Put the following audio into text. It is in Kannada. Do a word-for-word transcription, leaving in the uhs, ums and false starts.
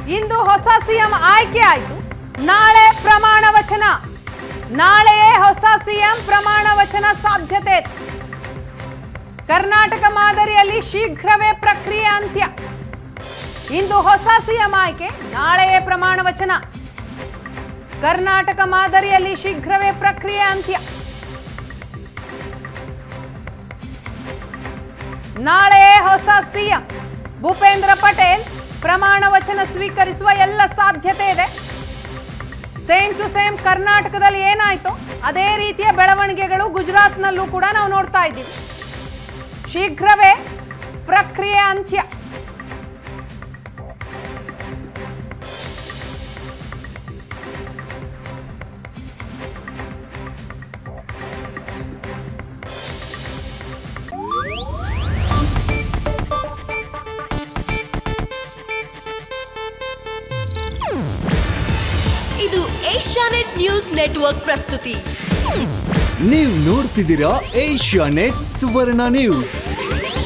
ಇಂದು ಹೊಸ ಸಿಎಂ ಆಯ್ಕೆ ಆಯಿತು. ನಾಳೆ ಪ್ರಮಾಣ ವಚನ. ನಾಳೆಯೇ ಹೊಸ ಸಿಎಂ ಪ್ರಮಾಣ ವಚನ ಸಾಧ್ಯತೆ. ಕರ್ನಾಟಕ ಮಾದರಿಯಲ್ಲಿ ಶೀಘ್ರವೇ ಪ್ರಕ್ರಿಯೆ ಅಂತ್ಯ. ಇಂದು ಹೊಸ ಸಿಎಂ ಆಯ್ಕೆ, ನಾಳೆಯೇ ಪ್ರಮಾಣ ವಚನ. ಕರ್ನಾಟಕ ಮಾದರಿಯಲ್ಲಿ ಶೀಘ್ರವೇ ಪ್ರಕ್ರಿಯೆ ಅಂತ್ಯ. ನಾಳೆಯೇ ಹೊಸ ಸಿಎಂ ಭೂಪೇಂದ್ರ ಪಟೇಲ್ ಪ್ರಮಾಣ ವಚನ ಸ್ವೀಕರಿಸುವ ಎಲ್ಲ ಸಾಧ್ಯತೆ ಇದೆ. ಸೇಮ್ ಟು ಸೇಮ್ ಕರ್ನಾಟಕದಲ್ಲಿ ಏನಾಯ್ತು ಅದೇ ರೀತಿಯ ಬೆಳವಣಿಗೆಗಳು ಗುಜರಾತ್ನಲ್ಲೂ ಕೂಡ ನಾವು ನೋಡ್ತಾ ಇದ್ದೀವಿ. ಶೀಘ್ರವೇ ಪ್ರಕ್ರಿಯೆ ಅಂತ್ಯ. ಇದು ಏಷ್ಯಾನೆಟ್ ನ್ಯೂಸ್ ನೆಟ್ವರ್ಕ್ ಪ್ರಸ್ತುತಿ. ನೀವು ನೋಡ್ತಿದ್ದೀರಾ ಏಷ್ಯಾನೆಟ್ ಸುವರ್ಣ ನ್ಯೂಸ್.